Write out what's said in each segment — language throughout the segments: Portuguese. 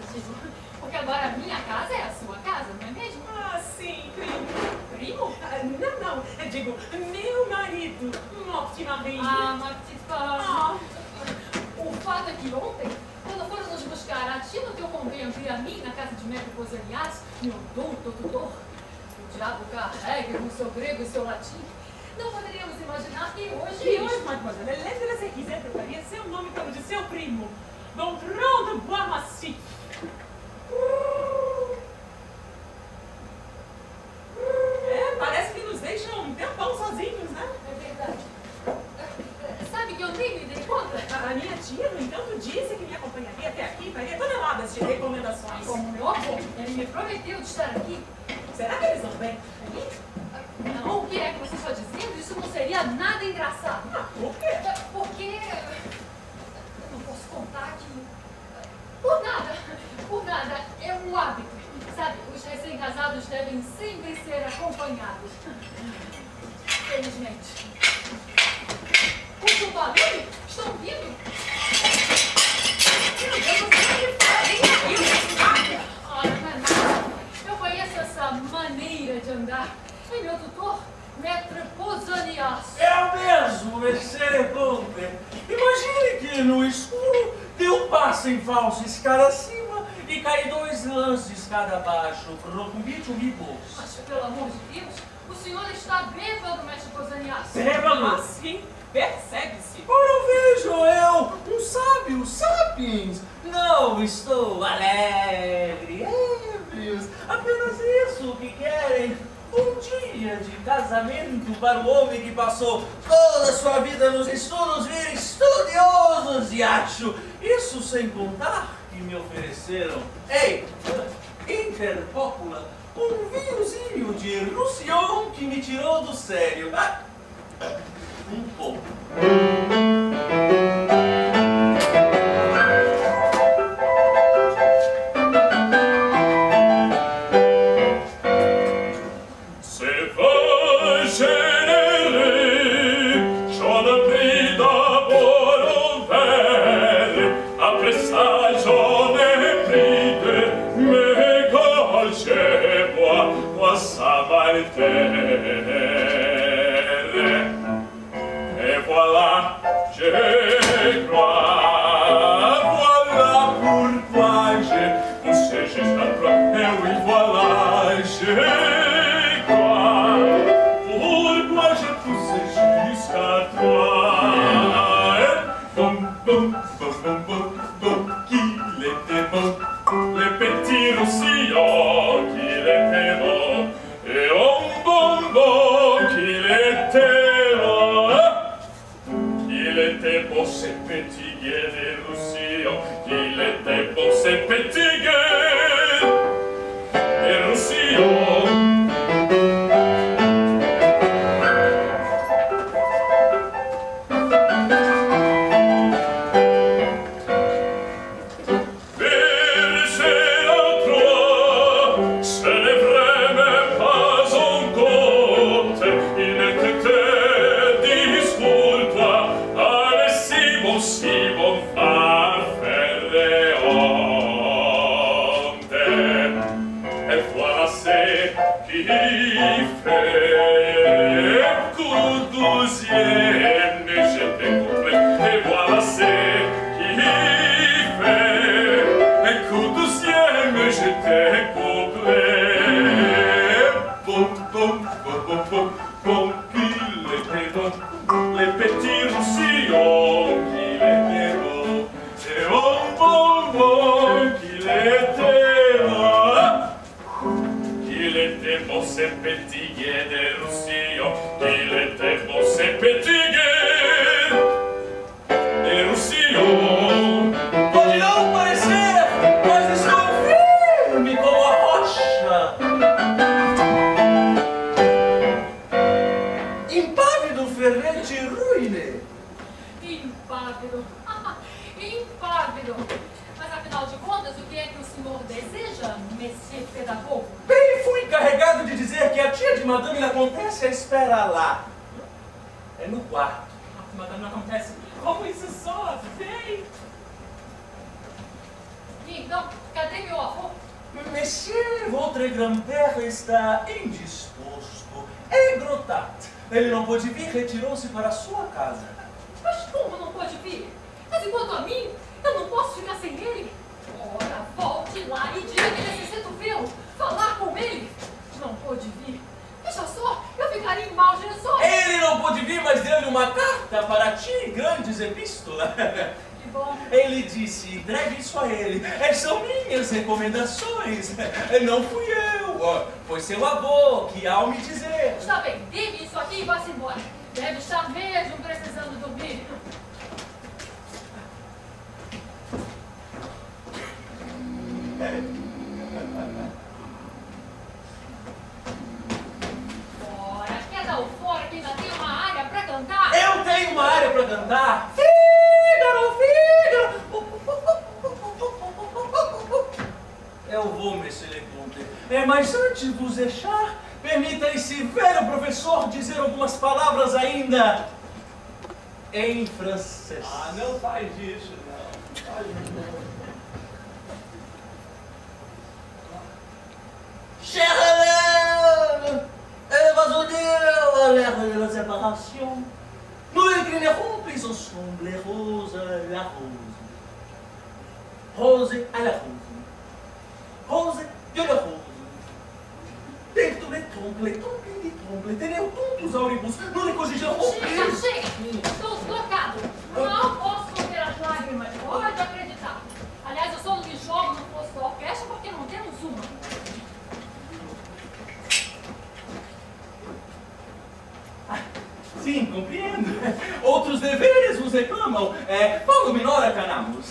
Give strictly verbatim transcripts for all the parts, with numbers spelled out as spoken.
contigo. Porque agora a minha casa é a sua casa, não é mesmo? Ah, sim, primo. Primo? Ah, não, não. Eu digo, meu marido. Mon petit mari. Ah, ma petite femme. Ah. O fato é que ontem, quando foram nos buscar a ti no teu convento e a mim na casa de Mestre Posanias, meu douto tutor, o diabo carrega com seu grego e seu latim, não poderíamos imaginar que hoje... E hoje, mademoiselle, lembre se quiser trocaria seu nome pelo de seu primo. Gontran de Bois-Massif. É, parece que nos deixam um tempão sozinhos, né? É verdade. Sabe que eu nem me dei conta? A minha tia, no entanto, disse que me acompanharia até aqui e faria toneladas de recomendações. Como meu avô, ele me prometeu de estar aqui. Será que eles vão bem? Não, o que é que você está dizendo? Isso não seria nada engraçado. Ah, por quê? Porque eu não posso contar que... Por nada, por nada, é um hábito. Sabe, os recém-casados devem sempre ser acompanhados. Felizmente. O barulho? Estão vindo? Meu Deus, você faz? Ora, não é nada. Eu conheço essa maneira de andar. É meu tutor, Maître Posanias. É mesmo, Monsieur Conte. Imagine que no escuro deu passo em falso escada acima e cai dois lãs de escada abaixo. Procubite o ribos. Mas, pelo amor de Deus, o senhor está bêbado, Mestre Posanias. Bêbado? Assim, percebe-se. Ora, vejo eu, um sábio, sapiens. Não estou alegre, ébrios. Apenas isso que querem. Um dia de casamento para o homem que passou toda a sua vida nos estudos vir estudiosos, e acho isso sem contar que me ofereceram, ei, interpópula, um vinhozinho de Roussillon que me tirou do sério. Ah, um pouco. Et voilà, je crois, voilà pourquoi je poussé jusqu'à toi. Et oui, voilà, je crois, pourquoi je poussé jusqu'à toi. Boum, boum, boum, boum, boum, boum, qu'il était beau, les petits roussillons, qu'il était beau. Et oh bonbon qu'il était beau, qu'il était beau ces petits guets des roussillons, qu'il était beau ces petits guets des roussillons. Cadê meu avô? Monsieur, votre grand-père está indisposto. É grotat. Ele não pôde vir, retirou-se para a sua casa. Mas como não pode vir? Mas enquanto a mim, eu não posso ficar sem ele. Ora, volte lá e diga que necessito vê-lo, falar com ele. Não pôde vir. Veja só, eu ficaria em maus lençóis. Ele não pôde vir, mas deu-lhe uma carta para ti, grandes epístola. Que bom. Ele disse, entregue isso a ele. Essas são minhas recomendações. Não fui eu. Foi seu avô que ao me dizer. Está bem, dê-me isso aqui e vá-se embora. Deve estar mesmo precisando dormir. Fora, quer dar o fora que ainda tem uma área para cantar? Eu tenho uma área para cantar. Fígaro, Fígaro. Eu vou, Monsieur Lecomte. É, mas antes de vos deixar, permita esse velho professor dizer algumas palavras ainda em francês. Ah, não faz isso, não. Faz isso. Cher élève, elle va vous dire à l'ère de la séparation. Nous écrirons plus ensemble les roses à la rose. Rose à la rose. Rose de la rose. Dentro les trompes, les trompes e les trompes, teneu tantos auribus, não lhe cogigerão Chega, chega! Estou deslocado. Não posso conter as lágrimas, pode acreditar. Aliás, eu só não me jogo no posto da orquestra porque não temos uma. Sim, compreendo. Outros deveres vos reclamam. É, Paulo menor a canamos.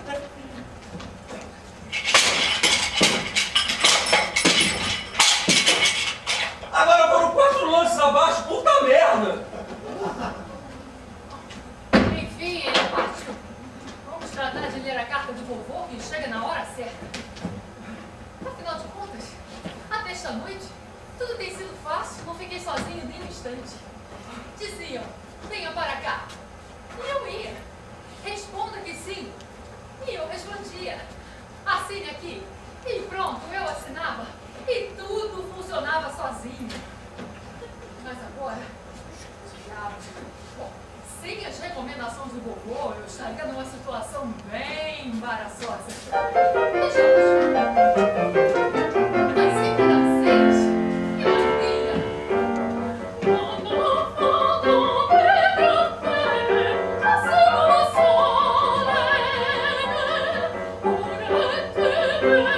Agora foram quatro lances abaixo, puta merda! Enfim, ele partiu. Vamos tratar de ler a carta do vovô que chega na hora certa. Afinal de contas, até esta noite, tudo tem sido fácil, não fiquei sozinho nem um instante. Diziam, venha para cá. E eu ia. Responda que sim. E eu respondia. Assine aqui. E pronto, eu assinava. E tudo funcionava sozinho. Mas agora, diabos. Bom, sem as recomendações do vovô, eu estaria numa situação bem embaraçosa. Vejamos. Mas em francês, que maravilha! Thank you.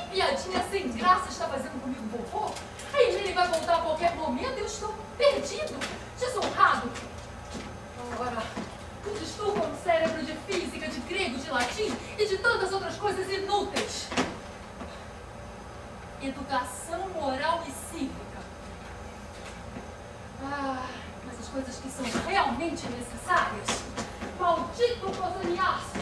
piadinha sem graça está fazendo comigo vovô? A Helene vai voltar a qualquer momento e eu estou perdido, desonrado. Ora, desturba o cérebro de física, de grego, de latim e de tantas outras coisas inúteis. Educação moral e cívica. Ah, mas as coisas que são realmente necessárias. Maldito bosaniaço!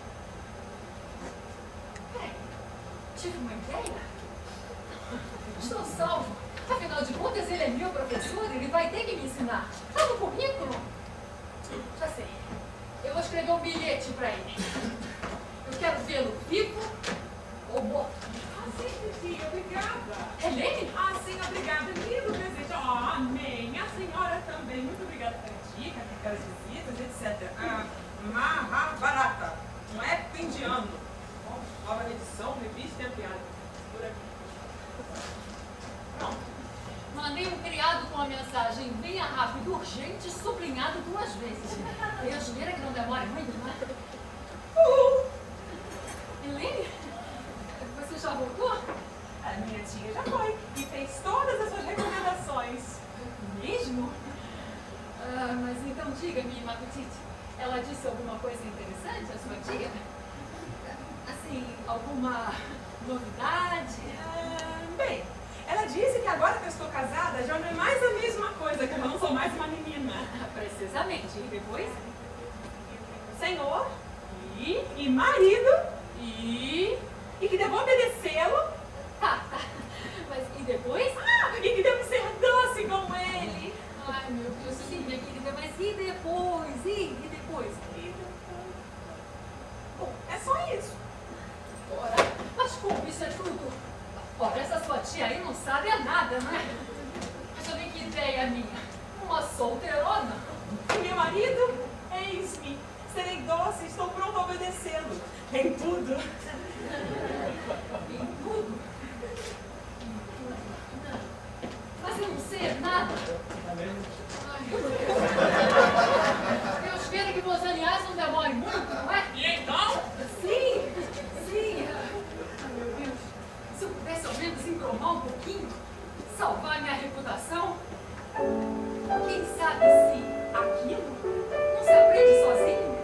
Peraí, tive uma ideia? Estou salvo. Afinal de contas, ele é meu professor, ele vai ter que me ensinar. Está no currículo? Já sei. Eu vou escrever um bilhete para ele. Eu quero vê-lo vivo ou morto. Ah, sim, tia, obrigada. Helene? Ah, sim, obrigada. Lindo presente. Oh, amém. A senhora também. Muito obrigada pela dica, pelas visitas, etcétera. Ah, Mahabharata. Um épico indiano. Oh, nova edição, revista e ampliada. Por aqui. Pronto. Mandei um criado com a mensagem venha rápido, urgente, sublinhado duas vezes. Eu espero que não demore muito, não é? Uhul! Helene? Você já voltou? A minha tia já foi e fez todas as suas recomendações. Mesmo? Ah, mas então diga-me, Matutite, ela disse alguma coisa interessante, a sua tia? Assim, alguma novidade? Ah, bem, ela disse que agora que eu estou casada já não é mais a mesma coisa, que eu não sou mais uma menina. Precisamente. E depois? Senhor e, e marido E... e que devo obedecê-lo. Tá, tá. Mas e depois? Ah, e que devo ser doce com ele. Ai, meu Deus, sim, minha querida, mas e depois? E, e depois? E depois... Bom, é só isso. Ora, mas como isso é tudo? Ora, essa sua tia aí não sabe a nada, não é? Mas já vem que ideia minha. Uma solteirona. E meu marido, eis-me. Serei doce, estou pronto a obedecê-lo. Em tudo. Em tudo? Em tudo. Não. Mas eu não sei nada. Ai, meu Deus. Eu espero que Bosaniás não demore muito, não é? E então? Sim, sim. Ai, meu Deus. Se eu pudesse ao menos embromar um pouquinho, salvar minha reputação, quem sabe se aquilo não se aprende sozinho?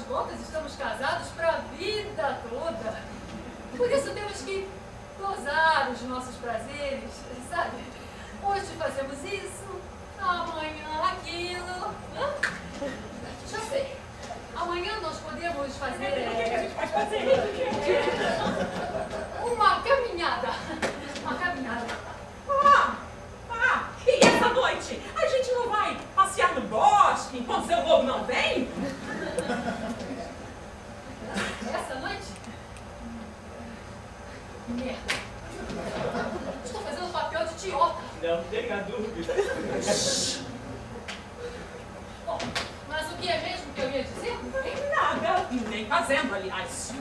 contas, estamos casados para a vida toda. Por isso temos que dosar os nossos prazeres, sabe? Hoje fazemos isso, amanhã aquilo. Hã? Já sei. Amanhã nós podemos fazer... O que, que a gente pode fazer? É, uma caminhada. Uma caminhada. Ah! Ah! E essa noite? A gente não vai passear no bosque enquanto seu lobo não vem? Essa noite? Merda. Estou fazendo o papel de idiota. Não tenha dúvida. Bom, mas o que é mesmo que eu ia dizer? Hein? Nada. Nem fazendo, aliás.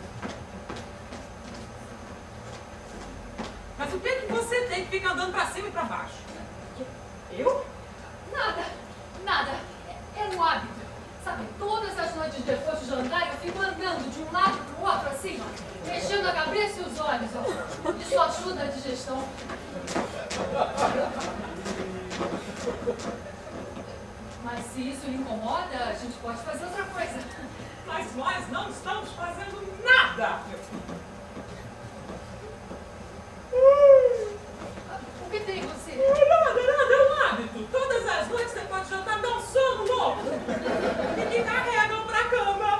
Mas o que é que você tem que ficar andando pra cima e pra baixo? Eu? Nada, nada. É, é um hábito. Sabe, todas as noites depois do jantar eu fico andando de um lado pro outro assim, ó, mexendo a cabeça e os olhos, ó. Isso ajuda a digestão. Mas se isso lhe incomoda, a gente pode fazer outra coisa. Mas nós não estamos fazendo nada. O que tem você? Nada, nada, é um hábito. Todas as noites você pode jantar, dá um sono louco. E que carregam pra cama.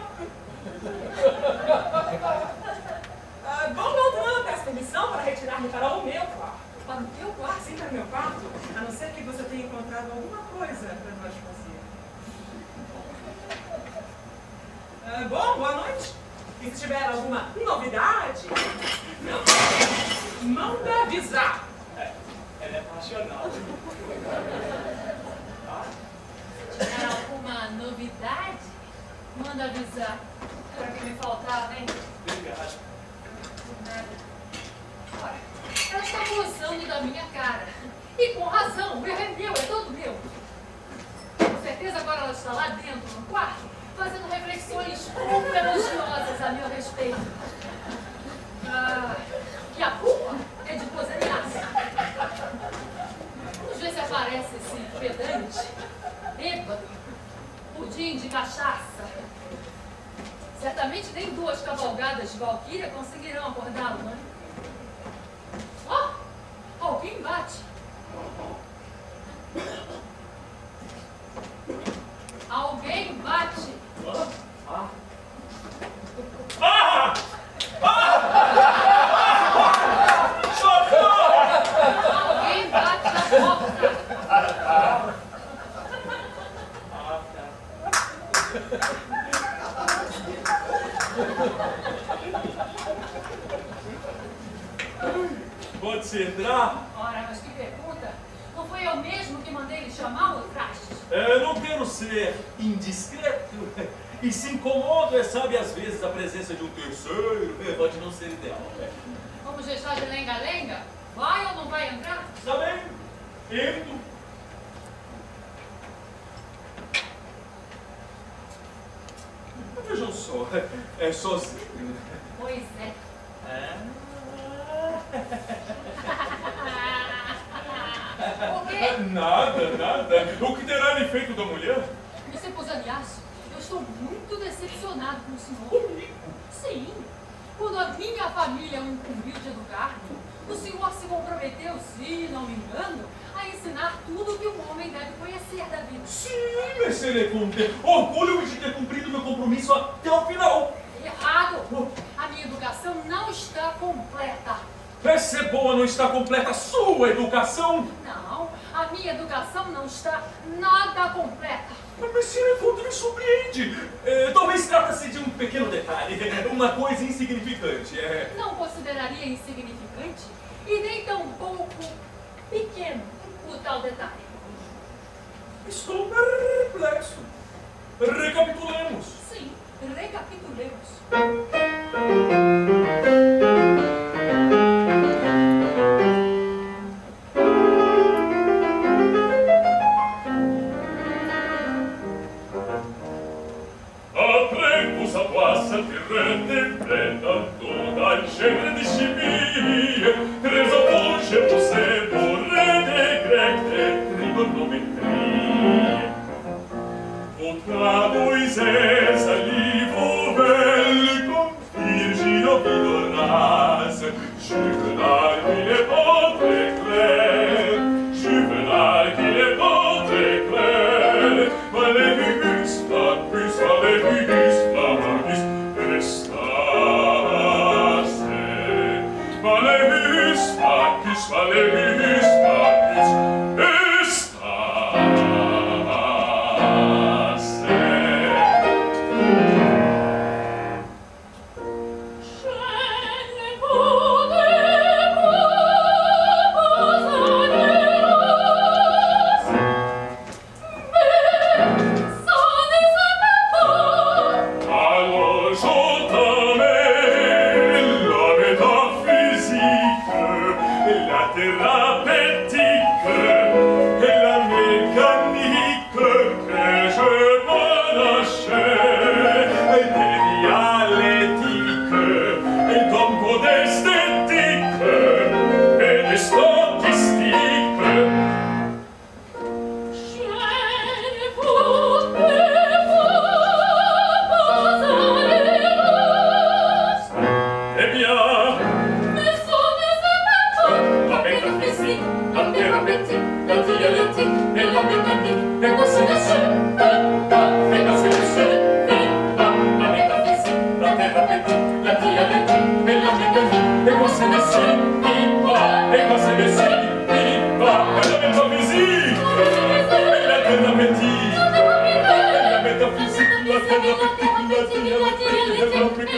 Ah, bom, não, não, peço permissão para retirar-me para o meu quarto. Para o teu quarto? Sim, para o meu quarto. A não ser que você tenha encontrado alguma coisa para nós fazer. Ah, bom, boa noite. E se tiver alguma novidade, não, manda avisar. É, ela é passional. Se tiver alguma novidade, manda avisar. Era o que me faltava, hein? Obrigado. Nada. Ora, ela está gozando da minha cara. E com razão, o erro é meu, é todo meu. Com certeza agora ela está lá dentro, no quarto, fazendo reflexões pouco elogiosas a meu respeito. Ah, e a culpa é de Posaniasse. Vamos ver se aparece esse pedante, bêbado, pudim de cachaça. Certamente nem duas cavalgadas de Valquíria conseguirão acordá-lo, não é? Ó, alguém bate. Alguém bate. Ah! Ah! Ah! Socorro! Alguém bate na porta. Ah, tá. Pode-se entrar? Ora, mas que pergunta. Não foi eu mesmo que mandei lhe chamar, ou trastes? É, não quero ser indiscreto e se incomodo, é, sabe, às vezes a presença de um terceiro é, pode não ser ideal. É. Vamos deixar de lenga-lenga? Vai ou não vai entrar? Está bem? Indo. Mas vejam só, é sozinho. Pois é. O quê? Nada, nada. O que terá lhe feito da mulher? Você Posaniasse, eu estou muito decepcionado com o senhor. Comigo? Sim. Quando a minha família o incumbiu de educar-me, o senhor se comprometeu, se não me engano, a ensinar tudo o que um homem deve conhecer da vida. Sim, Monsieur Lecomte. Orgulho-me de ter cumprido meu compromisso até o final. Errado! A minha educação não está completa. Essa é boa, não está completa a sua educação? Não, a minha educação não está nada completa. Mas Monsieur Lecomte me surpreende. É, talvez trata-se de um pequeno detalhe, uma coisa insignificante. É... Não consideraria insignificante e nem tão pouco pequeno o tal detalhe. Estou perplexo. Recapitulemos. Sim, recapitulemos. Après-vous savoir cette reine pleine dans tout un genre de chimie, très au fond, je possède pour des grecs de trigonométrie. Vous traduisez un livre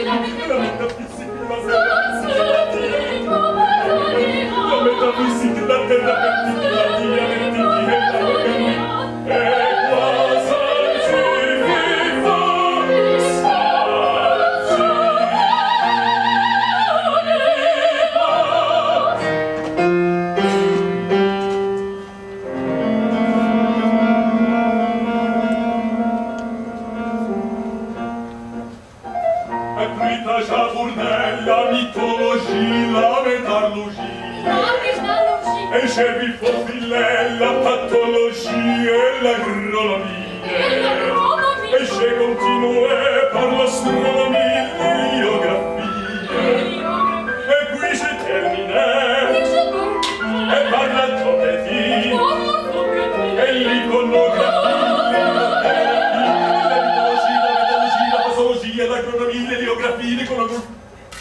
metafisica da terra perticula diametri di hella e quasi si viva spazi e prita javurnella mitologia la metallurgia e scervi fofile la patologia e l'agronomia e sce continue per l'astronomia e l'eliografia e qui si termina e parla l'ortopedi e l'iconografia la mitologia, la metallurgia, la patologia, l'agronomia, l'eliografia, l'iconografia.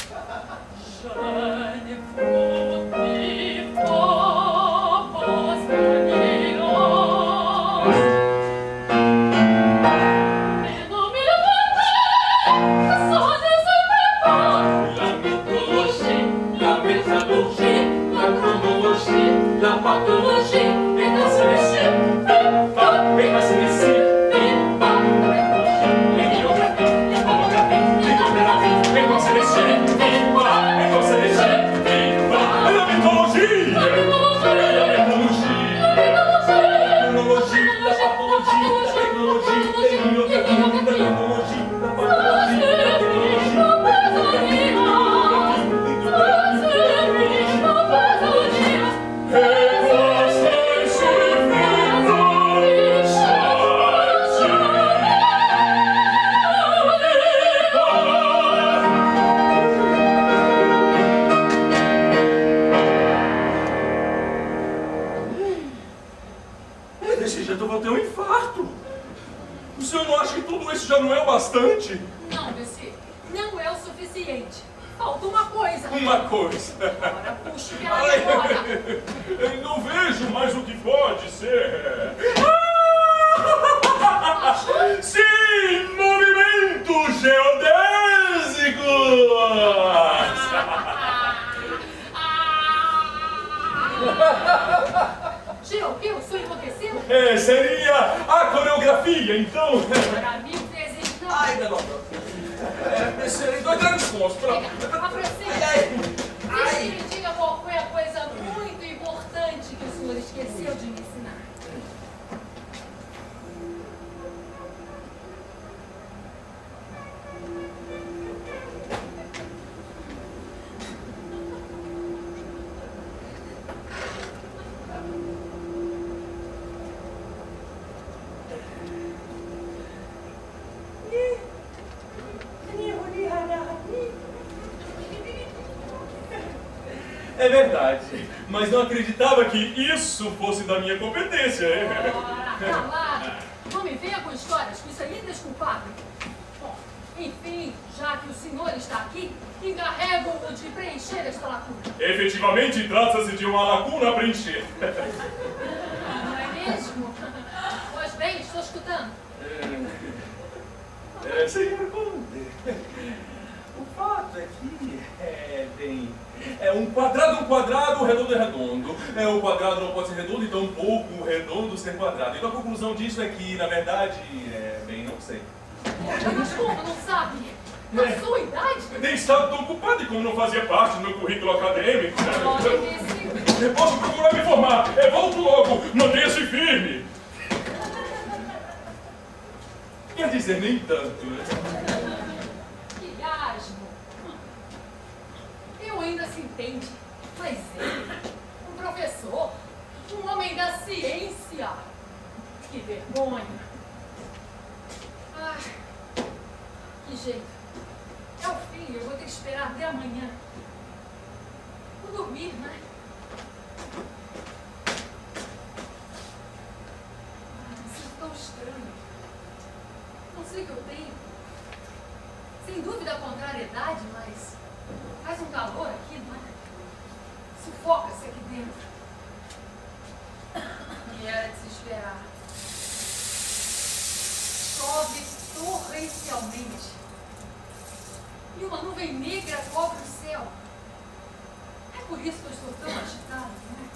Bastante? Não, Bessie, não é o suficiente. Falta uma coisa. Uma coisa. Agora puxe pela memória. Não vejo mais o que pode ser. Sim, movimentos geodésicos. Geo, eu sou enlouquecido? É, seria a coreografia, então. Para mil vezes não. Ai, meu Deus. É, serei dois grandes pontos. Aproxime. Ai, Deixe que me diga qual foi a coisa muito importante que o senhor esqueceu de me ensinar. É verdade, mas não acreditava que isso fosse da minha competência. Ora, calado! Não me venha com histórias, que isso é indesculpável. Bom, enfim, já que o senhor está aqui, encarrego-o de preencher esta lacuna. Efetivamente, trata-se de uma lacuna a preencher. Não é mesmo? Pois bem, estou escutando. É, é, senhor Conde, o fato é que é bem... É um quadrado é um quadrado, redondo é redondo. É, o quadrado não pode ser redondo, então um pouco redondo ser quadrado. Então a conclusão disso é que, na verdade, é bem, não sei. Mas como não sabe? Na sua idade? Tem estado tão ocupado e como não fazia parte do meu currículo acadêmico. Olha, esse... Eu posso procurar me formar. É, volto logo. Mantenha-se firme. Quer dizer, nem tanto. Que asno. Eu ainda se entende, mas ele, um professor, um homem da ciência. Que vergonha. Ai, que jeito. É o fim, eu vou ter que esperar até amanhã. Vou dormir, né? Ah, isso é tão estranho. Não sei o que eu tenho. Sem dúvida a contrariedade, mas... faz um calor aqui, não é? Sufoca-se aqui dentro. E era de se esperar. Chove torrencialmente. e uma nuvem negra cobre o céu. É por isso que eu estou tão agitada, né?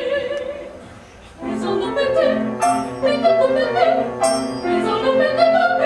Ils ont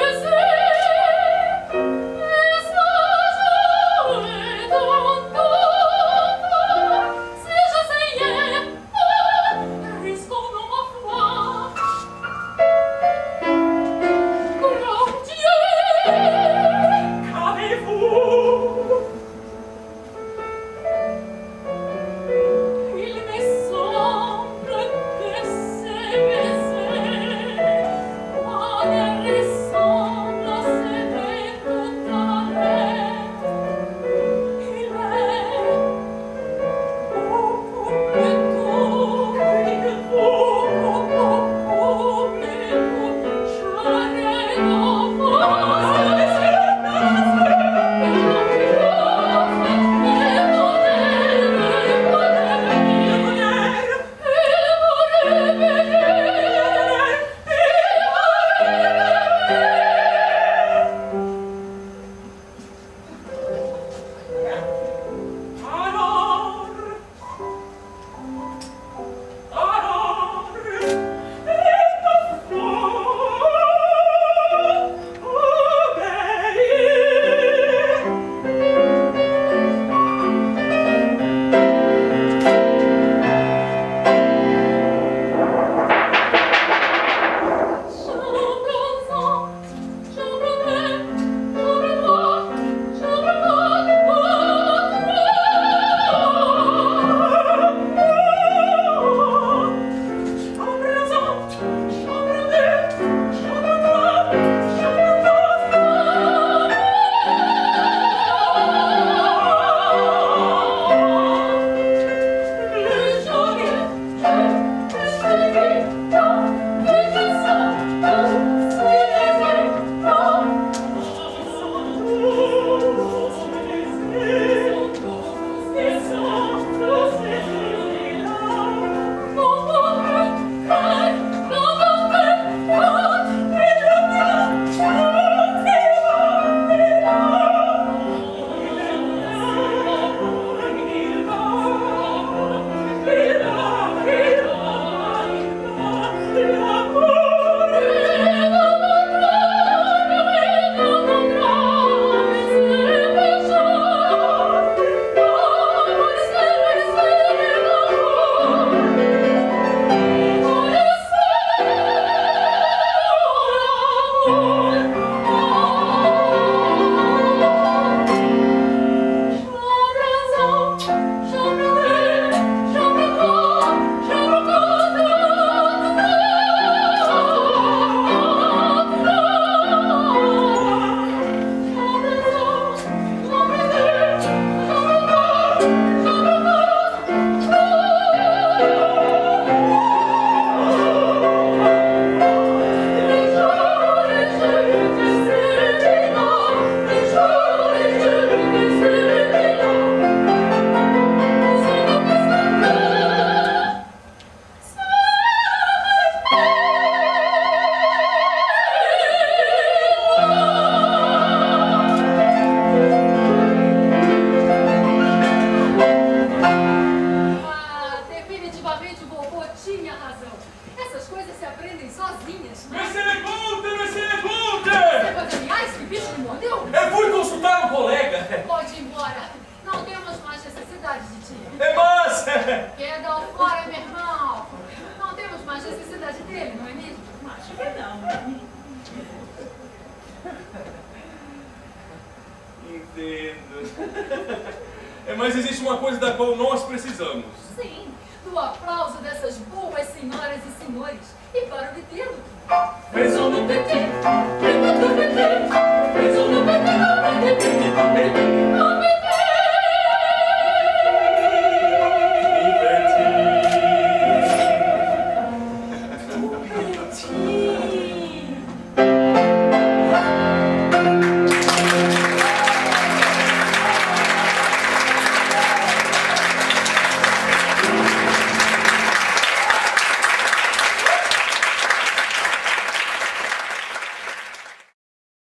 Entendo. É, mas existe uma coisa da qual nós precisamos. Sim, do aplauso dessas boas senhoras e senhores. E para obtê-lo, Maison de Petit.